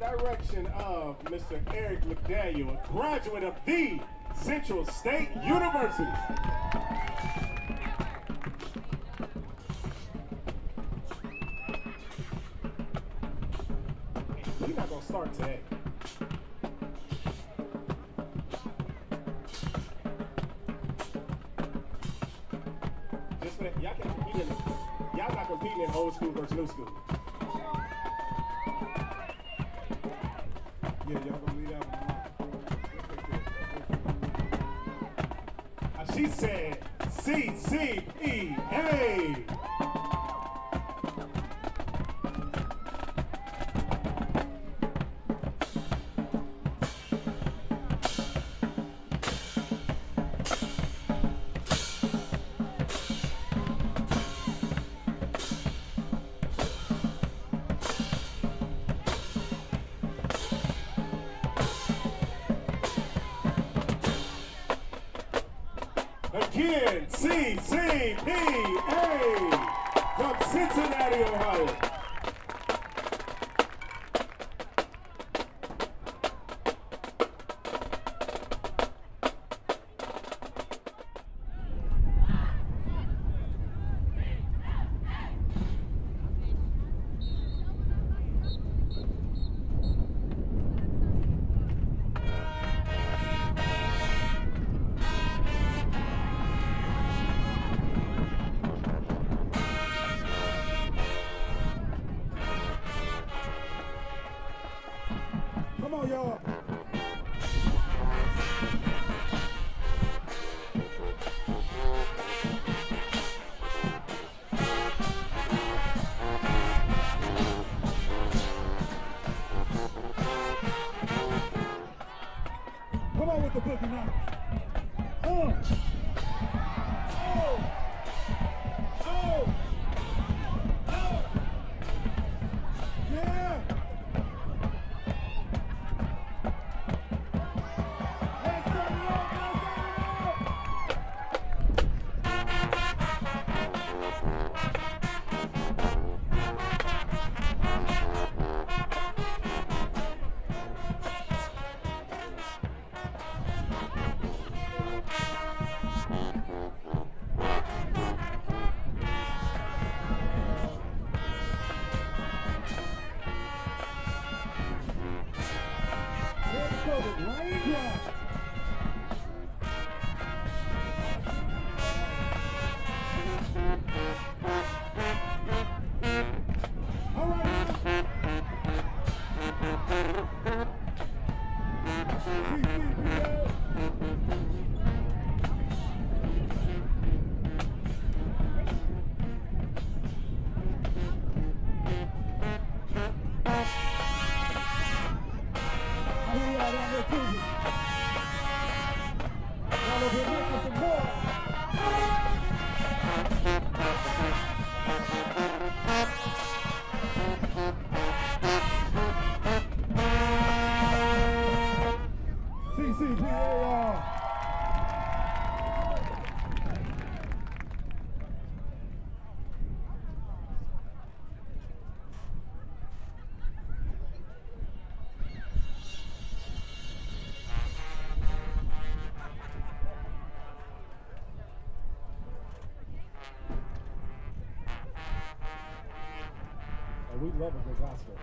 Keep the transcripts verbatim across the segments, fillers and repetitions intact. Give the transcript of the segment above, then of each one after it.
direction of Mister Eric McDaniel, a graduate of the Central State University. We're not gonna start today. Just for that, y'all can compete in, y'all not competing in old school versus new school. Yeah, y'all gonna leave that one alone. She said C C E A. Again, C C P A from Cincinnati, Ohio. Come on, y'all. Come on with the boogie now. Oh. Oh. Oh. Oh. Yeah. We love a good gospel.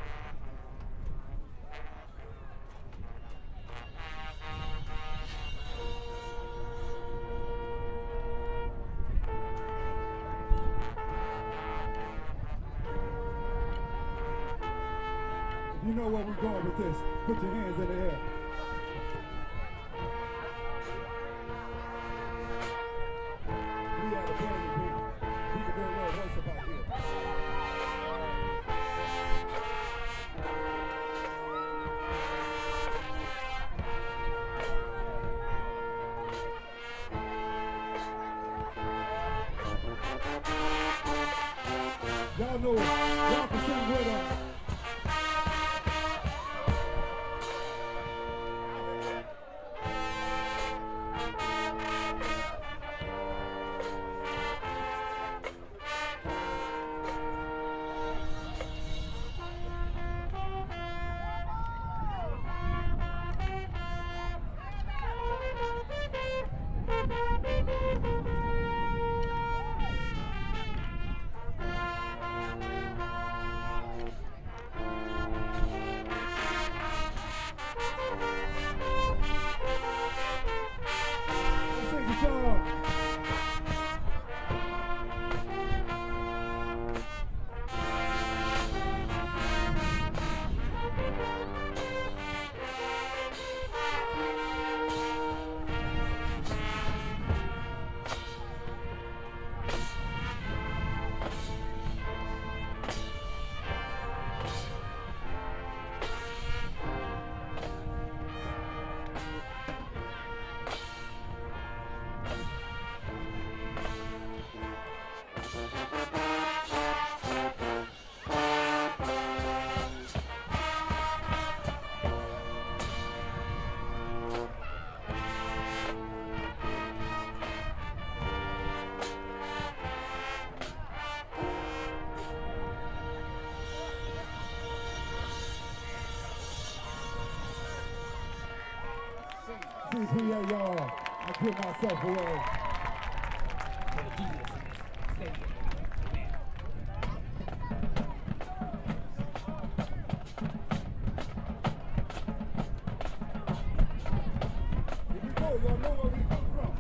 If you know where we're going with this, put your hands in the air. We are the band of people. People don't know what's about here. Y'all know it. Y'all can sing with us. C P A, y'all. I give myself away. Here we go, y'all know where we come from.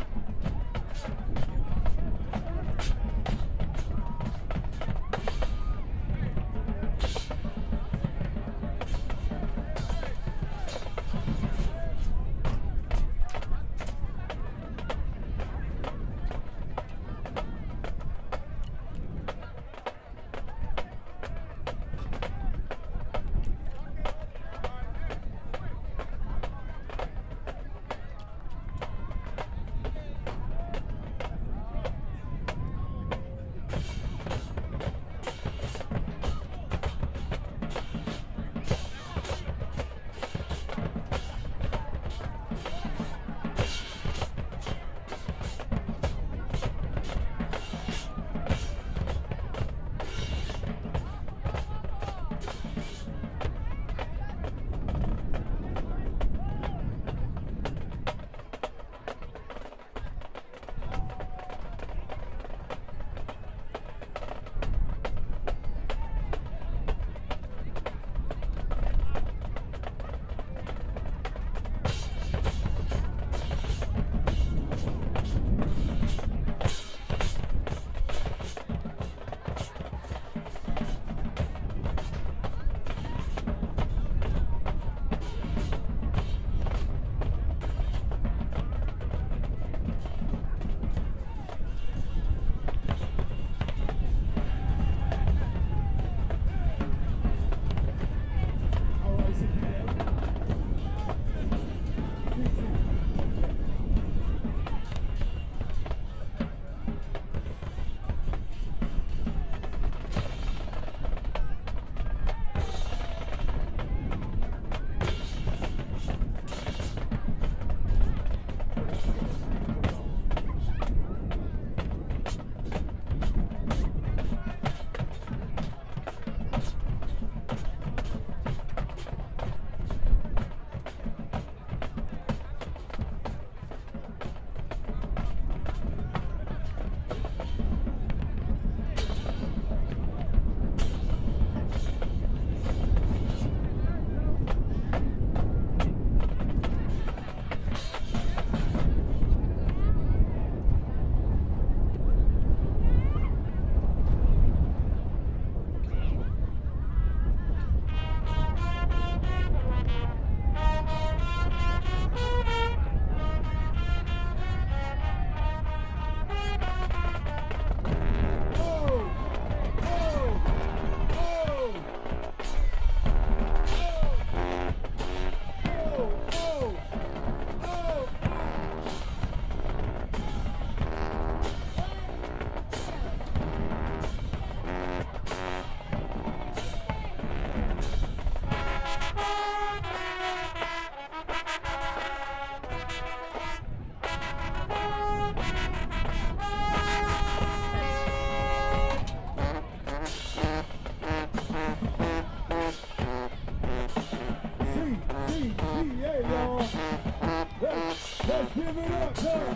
Let's give it up, huh?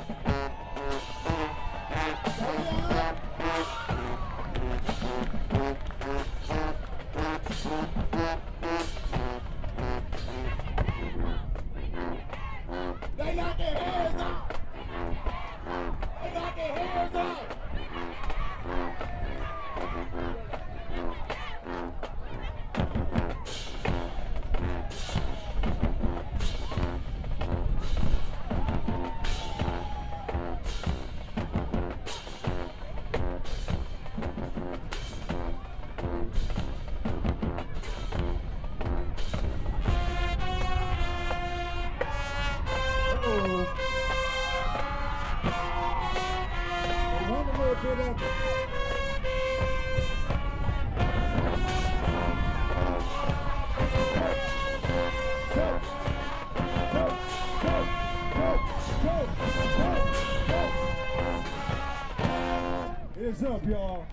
They got their hands up! They got their hands up! It's up, y'all.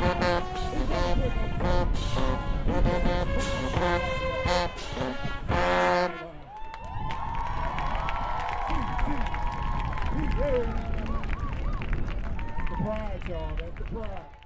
That's the pride, y'all. That's the pride.